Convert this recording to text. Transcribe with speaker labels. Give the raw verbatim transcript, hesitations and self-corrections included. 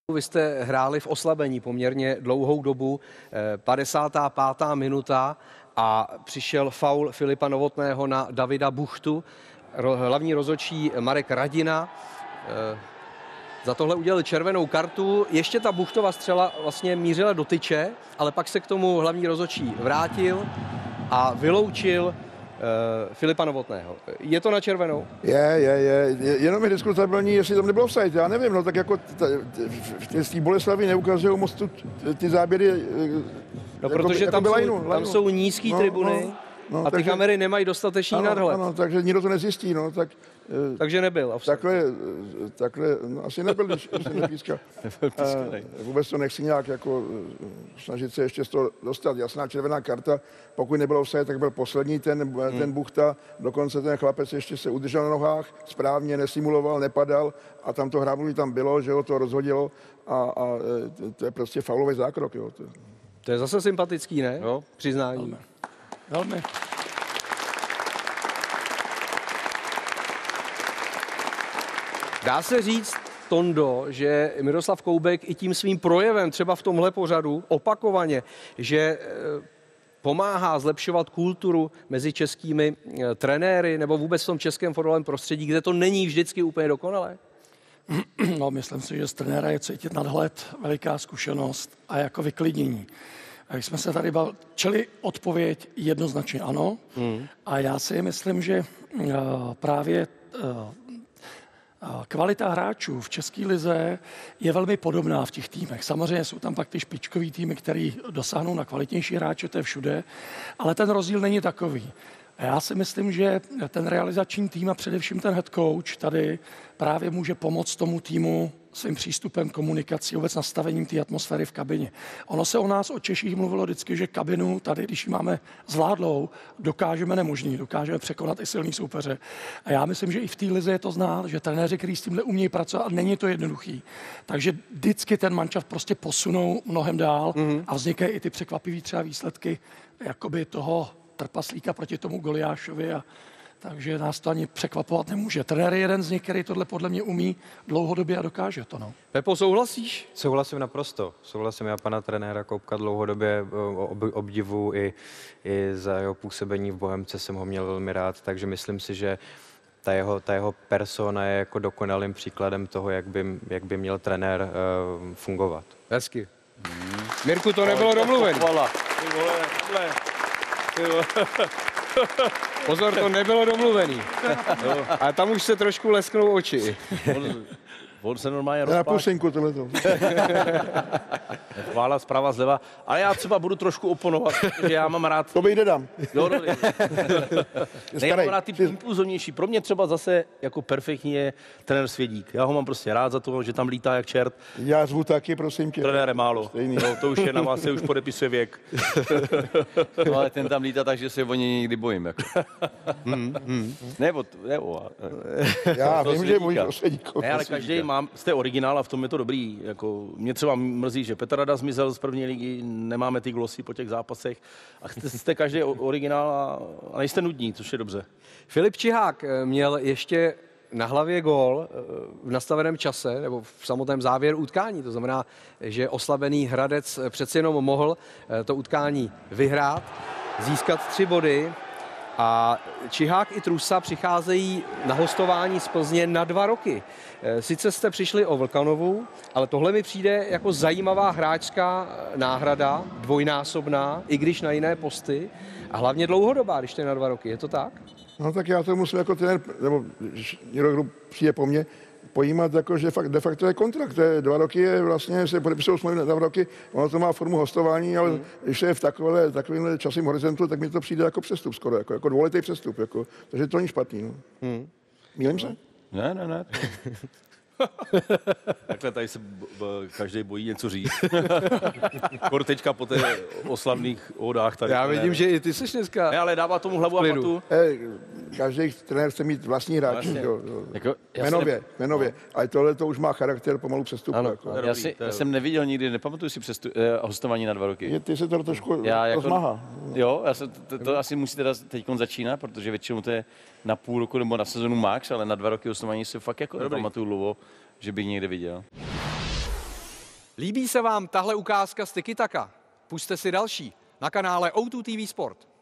Speaker 1: Vy jste hráli v oslabení poměrně dlouhou dobu, padesátá pátá minuta a přišel faul Filipa Novotného na Davida Buchtu. Hlavní rozhodčí Marek Radina za tohle udělal červenou kartu. Ještě ta Buchtova střela vlastně mířila do tyče, ale pak se k tomu hlavní rozhodčí vrátil a vyloučil Filipa Novotného. Je to na červenou?
Speaker 2: Je, je, je. Jenom je diskutabilní, jestli tam nebylo offside. Já nevím, no tak jako v té Boleslavi neukazují moc tu, ty záběry.
Speaker 1: No, protože
Speaker 2: jako,
Speaker 1: tam,
Speaker 2: jako
Speaker 1: jsou,
Speaker 2: lajnu,
Speaker 1: tam
Speaker 2: lajnu.
Speaker 1: jsou nízký
Speaker 2: no,
Speaker 1: tribuny
Speaker 2: no, no,
Speaker 1: a ty
Speaker 2: takže,
Speaker 1: kamery nemají dostatečný
Speaker 2: ano,
Speaker 1: nadhled.
Speaker 2: Ano, takže nikdo to nezjistí, no, tak...
Speaker 1: Takže nebyl offside.
Speaker 2: Takhle, takhle, no, asi nebyl, když jsem nepískal. Vůbec to nechci nějak jako snažit se ještě z toho dostat. Jasná červená karta, pokud nebyl offside, tak byl poslední ten, hmm. ten Buchta. Dokonce ten chlapec ještě se udržel na nohách, správně nesimuloval, nepadal a tam to hrábnutí tam bylo, že ho to rozhodilo a, a to je prostě faulový zákrok. Jo.
Speaker 1: To je zase sympatický, ne?
Speaker 3: Jo.
Speaker 1: Přiznání.
Speaker 2: Velmi. Velmi.
Speaker 1: Dá se říct, Tondo, že Miroslav Koubek i tím svým projevem, třeba v tomhle pořadu, opakovaně, že pomáhá zlepšovat kulturu mezi českými trenéry nebo vůbec v tom českém fotbalovém prostředí, kde to není vždycky úplně dokonalé?
Speaker 4: No, myslím si, že z trenéra je cítit nadhled, veliká zkušenost a jako vyklidnění. A když jsme se tady bavili, čili odpověď jednoznačně ano. Hmm. A já si myslím, že uh, právě uh, kvalita hráčů v české lize je velmi podobná v těch týmech. Samozřejmě jsou tam pak ty špičkový týmy, který dosáhnou na kvalitnější hráče, to je všude, ale ten rozdíl není takový. A já si myslím, že ten realizační tým a především ten head coach tady právě může pomoct tomu týmu svým přístupem, komunikací, vůbec nastavením té atmosféry v kabině. Ono se o nás, o Češích, mluvilo vždycky, že kabinu tady, když ji máme zvládlou, dokážeme nemožný, dokážeme překonat i silný soupeře. A já myslím, že i v té lize je to znát, že trenéři, kteří s tímhle umějí pracovat, a není to jednoduchý. Takže vždycky ten mančaft prostě posunou mnohem dál mm-hmm. a vznikají i ty překvapivé třeba výsledky jakoby toho trpaslíka proti tomu Goliášovi a takže nás to ani překvapovat nemůže. Trenér je jeden z nich, který tohle podle mě umí dlouhodobě a dokáže to. No.
Speaker 1: Pepo, souhlasíš?
Speaker 3: Souhlasím naprosto. Souhlasím, já pana trenéra Koubka dlouhodobě obdivu i, i za jeho působení v Bohemce jsem ho měl velmi rád, takže myslím si, že ta jeho, ta jeho persona je jako dokonalým příkladem toho, jak by, jak by měl trenér uh, fungovat.
Speaker 1: Hezky. Hmm. Mirku, to nebylo domluvené. Pozor, to nebylo domluvený. A tam už se trošku lesknou oči.
Speaker 5: On, on se normálně rozpáč.
Speaker 2: Na pusinku tohleto.
Speaker 5: Chvála zprava zleva. Ale já třeba budu trošku oponovat, že já mám rád...
Speaker 2: To by jde dám.
Speaker 5: Jo, dobrý. Ne, já mám rád ty impulzivnější. Pro mě třeba zase jako perfektní je trenér Svědík. Já ho mám prostě rád za to, že tam lítá jak čert.
Speaker 2: Já zvu taky, prosím tě.
Speaker 5: Trenére málo. No, to už je na vás, se už podepisuje věk.
Speaker 6: No, ale ten tam lítá tak, že se o něj někdy bojím. Jako. hmm, hmm. Nebo, nebo.
Speaker 2: Já vím, že je můj Svědík.
Speaker 5: Ne, ale každý má, jste originál a v tom je to dobrý. Jako, mě třeba mrzí, že Petr Rada zmizel z první ligy, nemáme ty glosy po těch zápasech a jste, jste každý originál a, a nejste nudní, což je dobře.
Speaker 1: Filip Čihák měl ještě na hlavě gól v nastaveném čase nebo v samotném závěru utkání. To znamená, že oslabený Hradec přeci jenom mohl to utkání vyhrát, získat tři body. A Čihák i Trusa přicházejí na hostování z Plzně na dva roky. Sice jste přišli o Vlkanovu, ale tohle mi přijde jako zajímavá hráčská náhrada, dvojnásobná, i když na jiné posty. A hlavně dlouhodobá, když to je na dva roky. Je to tak?
Speaker 2: No tak já to musím jako trenér, nebo někdo, kdo přijde po mně, pojímat, jako, že fakt, de facto je kontrakt. To je dva roky je vlastně, se podepisují smlouvy na dva roky, ono to má formu hostování, ale hmm. když je v takovéhle, takovémhle časovém horizontu, tak mi to přijde jako přestup skoro, jako, jako dvouletý přestup. Jako, takže to není špatný. No. Hmm. Mýlím se?
Speaker 6: Ne, ne, ne.
Speaker 5: Takhle tady se každý bojí něco říct. Kor teďka po té oslavných ódách tady.
Speaker 1: Já vidím, že i ty jsi dneska...
Speaker 5: Ne, ale dává tomu hlavu a patu.
Speaker 2: Hey, každý trenér chce mít vlastní hráč. Jo, jo. Jako, jmenově, ne... jmenově. Ale tohle to už má charakter pomalu přestupu.
Speaker 1: Ano,
Speaker 2: jako.
Speaker 6: Já, si, já jsem neviděl nikdy, nepamatuju si přestu, eh, hostování na dva roky.
Speaker 2: Je, ty se to trošku
Speaker 6: já, jako,
Speaker 2: rozmáhá.
Speaker 6: Jo, já se, to, to asi musí teda teď začínat, protože většinou to je na půl roku nebo na sezonu max, ale na dva roky hostování se fakt jako nepamatuju Luvo, že bych někde viděl.
Speaker 1: Líbí se vám tahle ukázka z Tiki Taka? Pusťte si další na kanále O dva T V Sport.